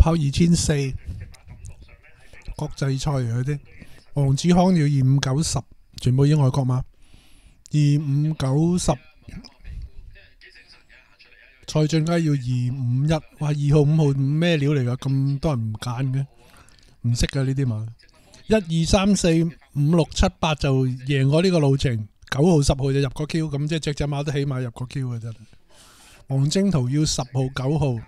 跑2400，國際賽嚟嗰啲。黃子康要2590，全部已經外國馬。2590，蔡俊佳要251，哇！2號、5號咩料嚟㗎？咁多人唔揀嘅，唔識㗎呢啲馬。1、2、3、4、5、6、7、8就贏過呢個路程，9號、10號就入個 Q， 咁即係隻馬都起碼入個 Q 嘅真係。黃晶圖要10號、9號。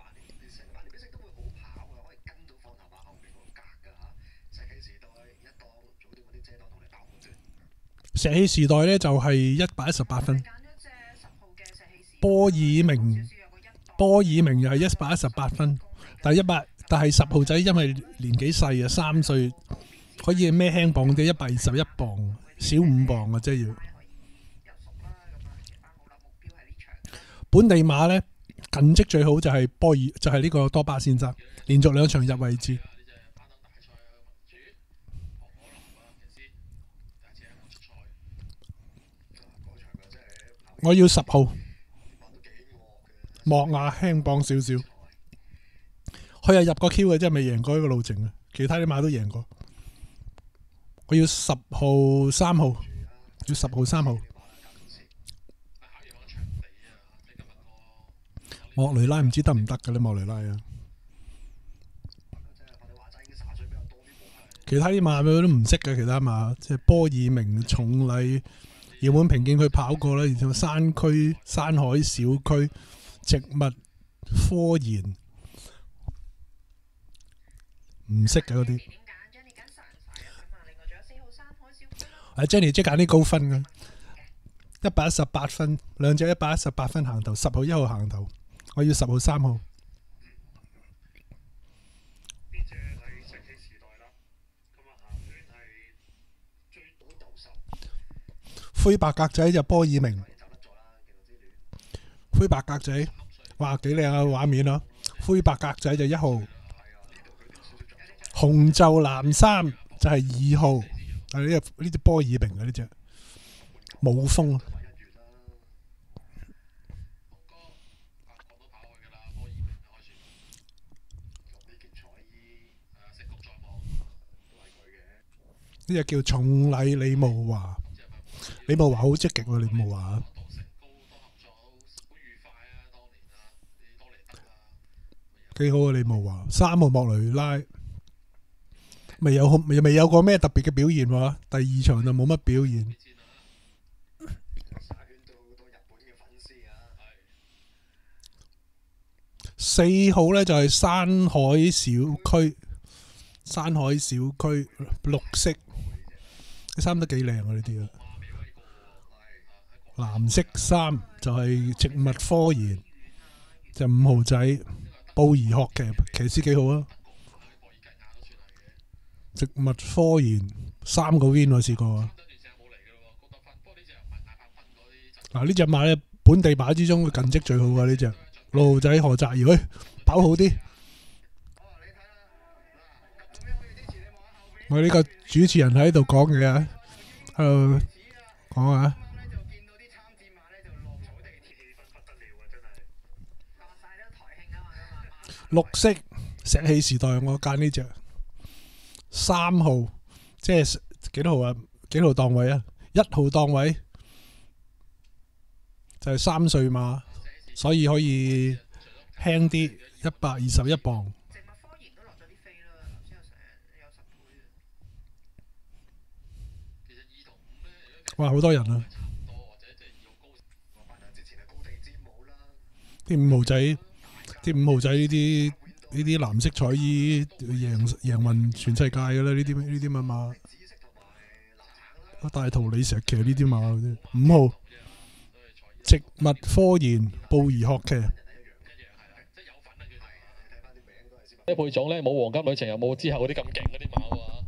石器時代呢就係118分。波爾明又係118分，但係10號仔因為年紀細啊，3歲可以孭輕磅啲，121磅，少5磅啊，即係要。本地馬呢，近績最好就係就係呢個多巴先生，連續2場入位置。我要10號，莫亞輕磅少少，佢係入個 Q 嘅，即係未贏過呢個路程啊。其他啲馬都贏過。我要10號、3號，要10號、3號。莫雷拉唔知得唔得嘅咧，莫雷拉啊。其他啲馬佢都唔識嘅，其他馬即係波爾明、重禮。澳門平競佢跑過啦，然後山區、山海小區、植物科研唔識嘅嗰啲。Jenny 即揀啲高分嘅，118分，兩隻118分行頭，10號、1號行頭，我要10號、3號。灰白格仔就波爾明，灰白格仔，哇幾靚啊畫面啊！灰白格仔就1號，紅袖藍衫就係2號，係呢隻波爾明啊呢隻冇風。呢隻叫重禮李慕華。李慕華好積極喎，李慕華幾好啊！李慕華3號莫雷拉未有過咩特別嘅表現喎，第2場就冇乜表現。4號呢就係山海小區綠色，啲衫都幾靚啊呢啲啊！藍色衫就係植物科研，就5號仔布宜學騎師幾好啊！植物科研3個 win 我試過啊！嗱呢隻馬咧本地馬之中嘅近績最好啊！呢隻6號仔何澤堯，跑好啲。我呢個主持人喺度講嘢啊，喺度講啊。綠色石器時代，我揀呢隻3號，即係幾多號啊？幾號檔位啊？1號檔位就係3歲馬，所以可以輕啲，121磅。哇！好多人啊！啲5號仔呢啲藍色彩衣贏運全世界㗎啦！呢啲乜馬？大圖你成日騎呢啲馬嘅啫。5號植物科研布宜學騎。 呢配種咧冇黃金旅程，又冇之後嗰啲咁勁嗰啲馬喎。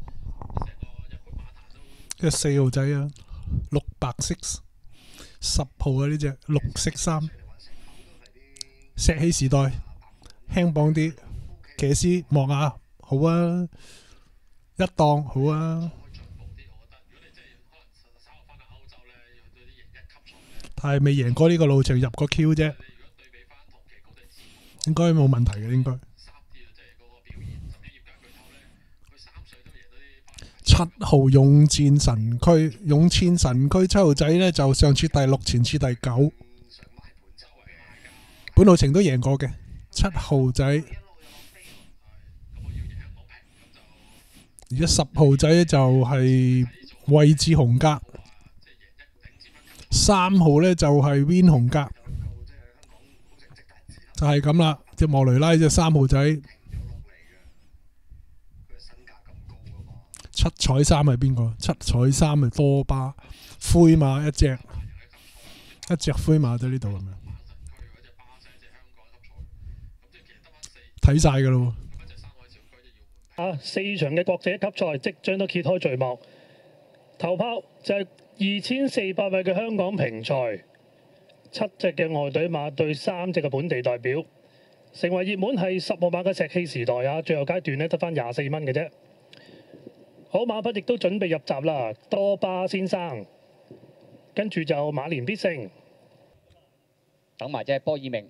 跟住4號仔啊，綠白色10號啊呢隻綠色衫。石器時代輕磅啲，騎師莫亞好啊，一檔好啊，但係未贏過呢個路程入個 Q 啫，應該冇問題嘅應該。 7號勇戰神區，勇戰神區7號仔呢，就上次第6，前次第9，本路程都贏過嘅7號仔。而家10號仔就係位置紅格，3號呢就係 Win 紅格，就係咁啦。隻莫雷拉隻3號仔，七彩衫係邊個？七彩衫係多巴，灰馬一隻灰馬喺呢度咁樣，睇晒㗎咯。 4場嘅國際一級賽即將都揭開序幕，頭炮就係2400米嘅香港平賽，7隻嘅外隊馬對3隻嘅本地代表，成為熱門係10號馬嘅石器時代啊！最後階段呢得返24蚊嘅啫。好，馬匹亦都準備入閘啦，多巴先生，跟住就馬連必勝， 等埋隻波爾明。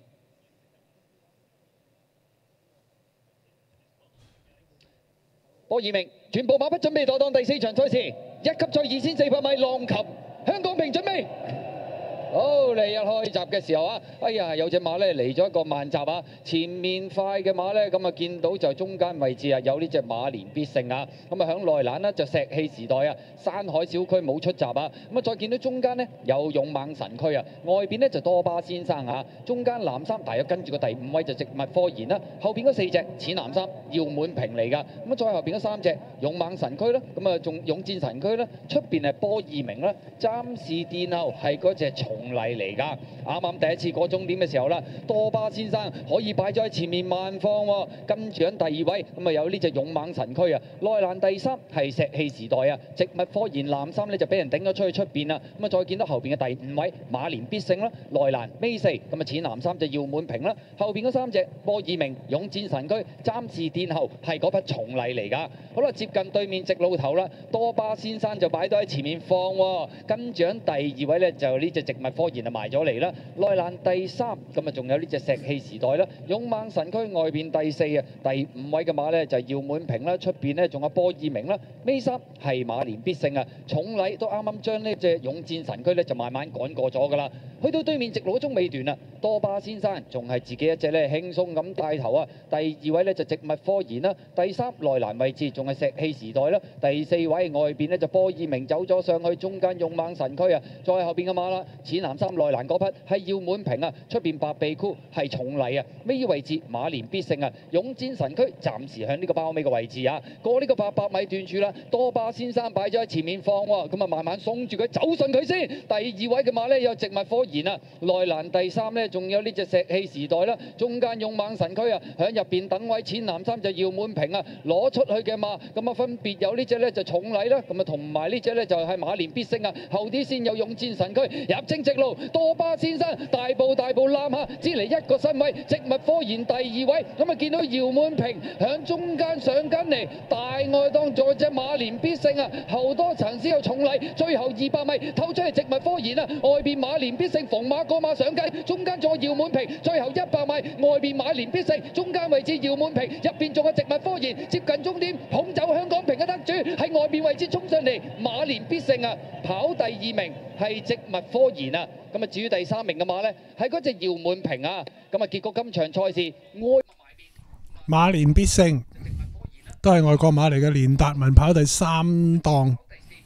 波爾明，全部馬匹準備妥當第4場賽事，一級賽2400米浪琴，香港瓶準備。好，嚟一開閘嘅時候啊，哎呀，有隻馬咧嚟咗一個慢閘啊，前面快嘅馬咧，咁啊見到就中間位置啊有呢隻馬連必勝啊，咁啊響內欄呢，就石器時代啊，山海小區冇出閘啊，咁啊再見到中間呢，有勇猛神區啊，外邊呢就多巴先生啊，中間藍衫大約跟住個第5位就植物科研啦，後邊嗰4隻淺藍衫耀滿平嚟㗎，咁啊再後邊嗰3隻勇猛神區啦，咁啊仲勇戰神區啦，出邊係波爾明啦，暫時殿後係嗰隻重麗嚟㗎，啱啱第一次過終點嘅時候啦，多巴先生可以擺咗喺前面慢放喎，跟住喺第2位咁啊有呢隻勇猛神區啊，內欄第3係石器時代啊，植物科研藍衫呢就俾人頂咗出去出邊啦，咁啊再見到後邊嘅第5位馬連必勝啦，內欄尾4咁啊淺藍衫就耀滿平啦，後邊嗰3隻波爾明勇戰神區暫時殿後係嗰匹重麗嚟㗎，好啦接近對面直路頭啦，多巴先生就擺到喺前面放喎，跟住喺第2位呢就呢隻植物科研就埋咗嚟啦，內欄第3咁啊仲有呢隻石器時代啦，勇猛神區外邊第4啊，第5位嘅馬呢就耀滿平啦，出邊呢仲有波爾明啦，尾3係馬連必勝啊，重禮都啱啱將呢隻勇戰神區呢就慢慢趕過咗㗎啦，去到對面直路中尾段啊，多巴先生仲係自己一隻呢輕鬆咁帶頭啊，第2位呢就植物科研啦，第3內欄位置仲係石器時代啦，第4位外邊呢就波爾明走咗上去，中間勇猛神區啊，再後邊嘅馬啦，淺藍衫內欄嗰匹係耀滿平啊，出邊白鼻箍係重禮啊，尾位置馬連必勝啊，勇戰神區暫時向呢個包尾嘅位置啊，過呢個800米段處啦，多巴先生擺咗喺前面放喎，咁啊慢慢送住佢走順佢先，第2位嘅馬呢有植物科研啊，內欄第3呢仲有呢隻石器時代啦，中間勇猛神區啊，響入邊等位淺藍衫就耀滿平啊，攞出去嘅馬咁啊分別有呢隻呢就重禮啦，咁啊同埋呢隻呢就係馬連必勝啊，後啲先有勇戰神區入清直路，多巴先生大步攬下，只嚟一個身位，植物科研第2位，咁啊見到姚滿平響中間上緊嚟，大外檔仲有隻馬連必勝啊，後多層先有重禮，最後200米透出嚟植物科研啊，外邊馬連必勝逢馬過馬上計，中間仲有姚滿平，最後100米外邊馬連必勝，中間位置姚滿平，入邊仲有植物科研，接近終點捧走香港瓶嘅得主，喺外邊位置衝上嚟，馬連必勝啊，跑第2名係植物科研啊。咁啊，至於第3名嘅馬呢，係嗰隻姚滿平啊。咁啊，結果今場賽事馬連必勝都係外國馬嚟嘅，連達文跑第3檔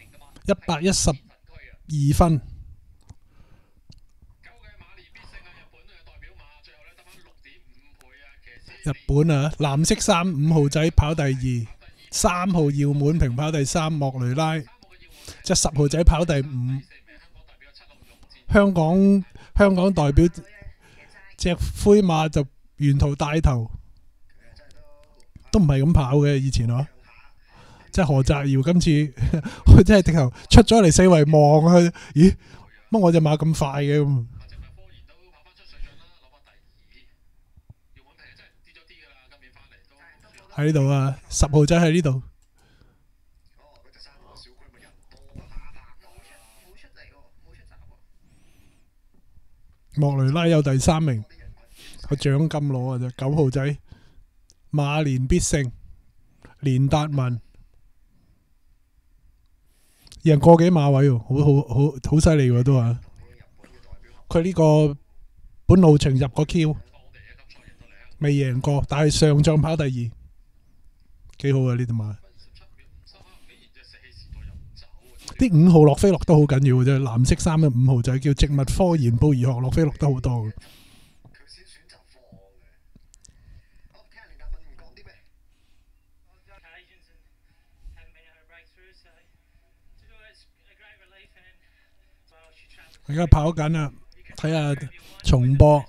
，112分。日本啊，藍色衫5號仔跑第2，3號姚滿平跑第3，莫雷拉，隻10號仔跑第5。香港代表隻灰馬就沿途帶頭，都唔係咁跑嘅以前嗬。即係何澤堯今次佢真係直頭出咗嚟四圍望佢，咦？乜我隻馬咁快嘅咁？喺呢度啊，10號仔喺呢度。莫雷拉有第3名，個獎金攞啊！啫9號仔馬連必勝，連達文贏個幾馬位喎，好犀利喎都話。佢呢個本路程入個 Q，未贏過，但係上仗跑第二，幾好啊呢隻馬。啲5號洛菲洛都好緊要嘅啫，藍色衫嘅5號就係叫植物科研布宜學洛菲洛都好多嘅。而家跑緊啦，睇下重播。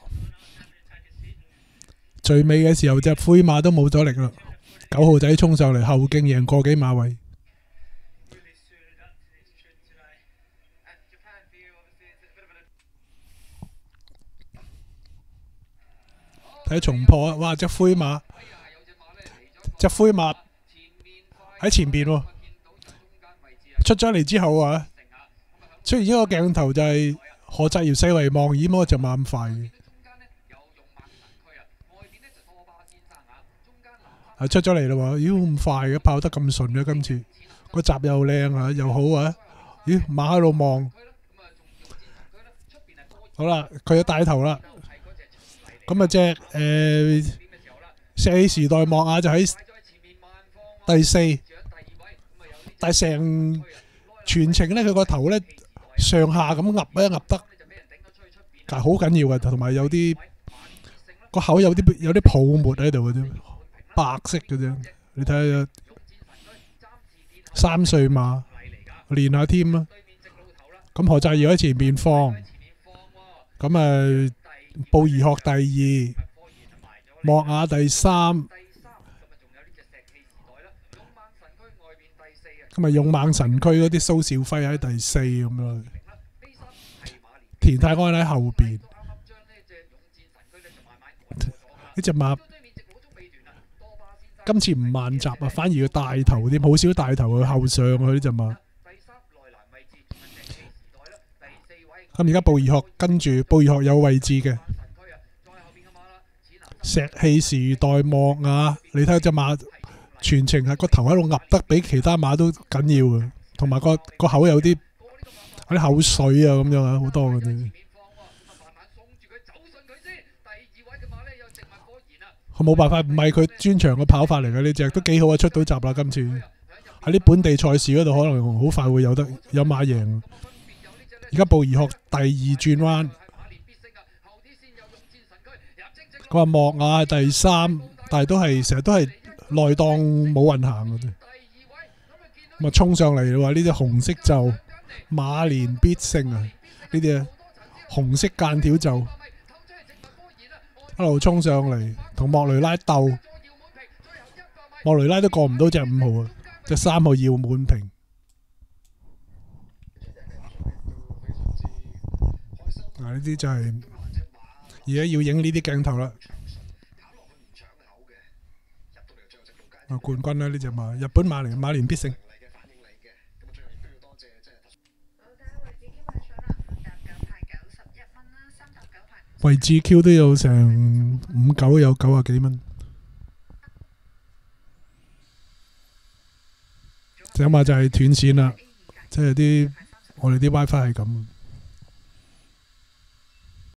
最尾嘅時候隻灰馬都冇咗力啦，9號仔衝上嚟後勁贏個幾馬位。睇重播啊！哇！隻灰馬喺前邊喎，出咗嚟之後啊，出現一個鏡頭就係何澤堯四圍望，咦？乜就冇咁快嘅。出咗嚟啦喎！咦，咁快嘅，跑得咁順嘅，今次個閘又靚啊，又好啊！咦，馬喺度望，好啦，佢就帶頭啦。咁啊隻石器時代莫亞就喺第4，但係成全程咧佢個頭咧上下咁揼一揼得，但係好緊要嘅，同埋有啲個口有啲泡沫喺度嘅啫。白色嘅啫，你睇下3歲馬練下添啦。咁何澤堯喺前面放，咁布宜學第2，莫亞第3，咁勇猛神區嗰啲蘇兆輝喺第4咁樣，田泰安喺後邊。呢隻馬今次唔慢閘啊，反而要帶頭添，好少帶頭去後上佢呢隻馬。咁而家布宜學跟住，布宜學有位置嘅。石器時代莫亞，你睇隻馬全程係個頭喺度揼得比其他馬都緊要嘅，同埋個口有啲口水啊咁樣啊，好多嘅啫。佢冇辦法，唔係佢專長嘅跑法嚟嘅呢隻，都幾好啊！出到閘啦，今次喺啲本地賽事嗰度，可能好快會有馬贏。而家布宜學第2轉彎，佢話莫亞係第3，但係成日都係內檔冇運行嘅啫。咁啊衝上嚟啦喎！呢啲紅色就馬連必勝啊！呢啲紅色間條就一路衝上嚟，同莫雷拉鬥，莫雷拉都過唔到隻5號啊！隻3號要滿平。嗱，呢啲就係而家要影呢啲鏡頭啦。冠軍啦呢隻馬，日本馬嚟，馬連必勝。位置 Q 都有成59，有90幾蚊。隻馬就係斷線啦，即係我哋啲 WiFi 係咁。